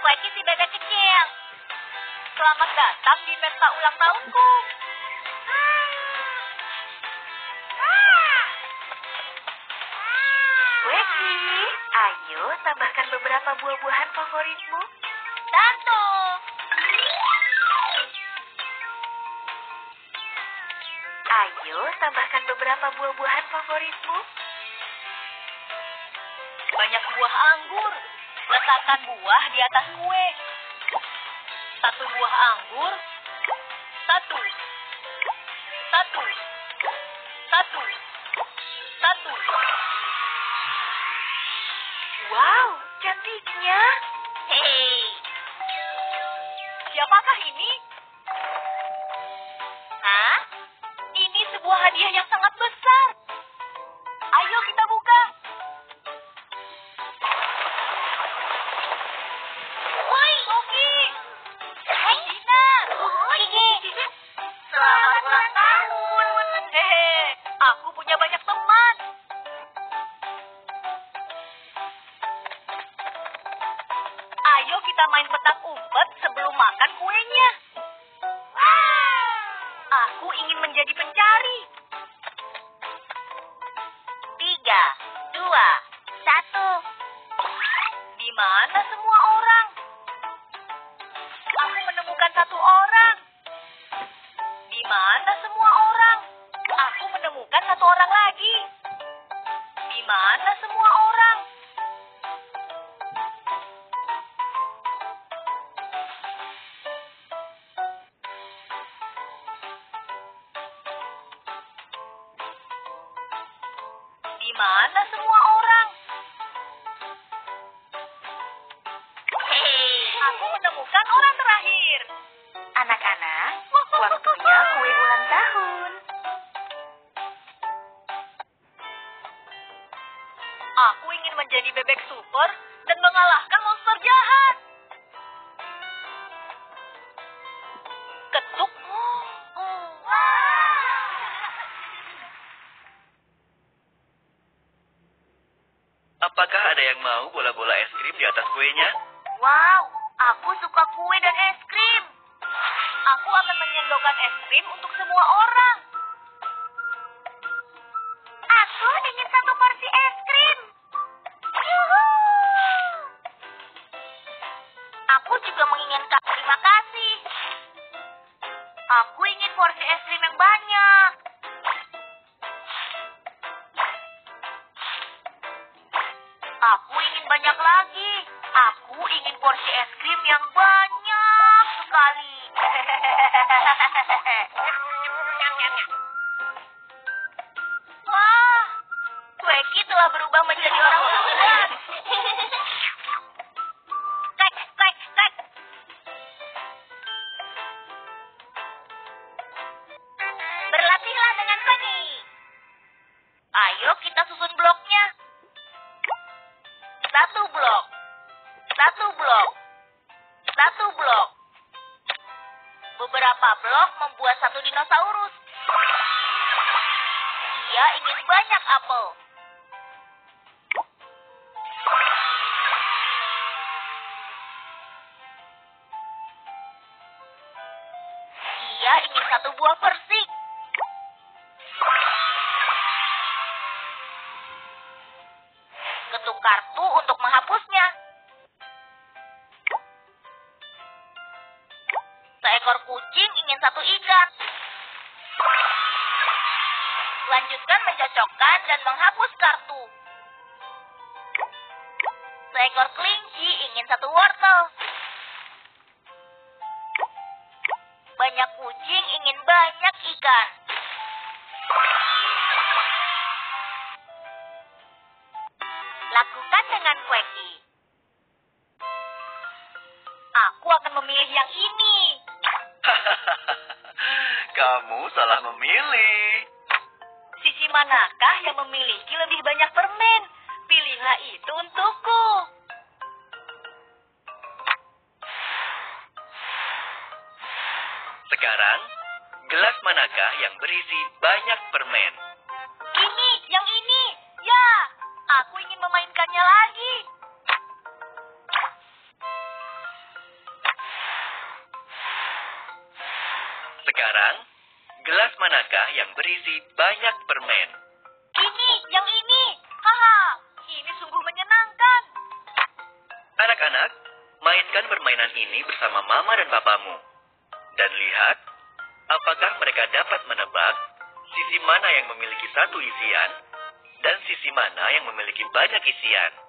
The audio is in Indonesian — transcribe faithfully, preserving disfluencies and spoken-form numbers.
Quacky si bebek kecil. Selamat datang di pesta ulang tahunku. Quacky, ayo tambahkan beberapa buah-buahan favoritmu. Tentu. Ayo tambahkan beberapa buah-buahan favoritmu. Banyak buah anggur. Letakkan buah di atas kue. Satu buah anggur. Satu. Satu. Satu. Satu. Wow, cantiknya. Hei. Siapakah ini? Hah? Ini sebuah hadiah yang sangat besar. Ayo kita buka. Woi, Oki. Hai, Dina. Gigi. Selamat ulang tahun. Hehe, aku punya banyak teman. Ayo kita main petak umpet sebelum makan kuenya. Aku ingin menjadi pencari. Tiga, dua, satu. Di mana semua orang? Aku menemukan satu orang. Di mana semua orang? Aku menemukan satu orang lagi. Di mana semua orang? Di mana semua orang? Hei, aku menemukan orang terakhir. Anak-anak, waktunya kue ulang tahun. Aku ingin menjadi bebek super dan mengalahkan monster jahat. Ketuk. Apakah ada yang mau bola-bola es krim di atas kuenya? Wow, aku suka kue dan es krim. Aku akan menyendokkan es krim untuk semua orang. Aku ingin satu porsi es krim. Yuhu. Aku juga menginginkan terima kasih. Aku ingin porsi es krim yang banyak. Aku ingin banyak lagi. Aku ingin porsi es krim yang banyak sekali. Wah, Quacky telah berubah menjadi orang cerdas. Tek, tek, tek. Berlatihlah dengan Quacky. Ayo kita susun bloknya. Satu blok. Satu blok. Satu blok. Beberapa blok membuat satu dinosaurus. Dia ingin banyak apel. Dia ingin satu buah persik. Ketuk kartu untuk menghapusnya. Seekor kucing ingin satu ikan. Lanjutkan mencocokkan dan menghapus kartu. Seekor kelinci ingin satu wortel. Banyak kucing ingin banyak ikan. Lakukan dengan Quacky. Aku akan memilih yang ini. Kamu salah memilih. Sisi manakah yang memiliki lebih banyak permen? Pilihlah itu untukku. Sekarang, gelas manakah yang berisi banyak permen? Ini, yang ini. Ya, aku ingin memainkannya lagi. manakah yang berisi banyak permen? Ini, yang ini. Haha, ini sungguh menyenangkan. Anak-anak, mainkan permainan ini bersama mama dan papamu. Dan lihat, apakah mereka dapat menebak sisi mana yang memiliki satu isian dan sisi mana yang memiliki banyak isian.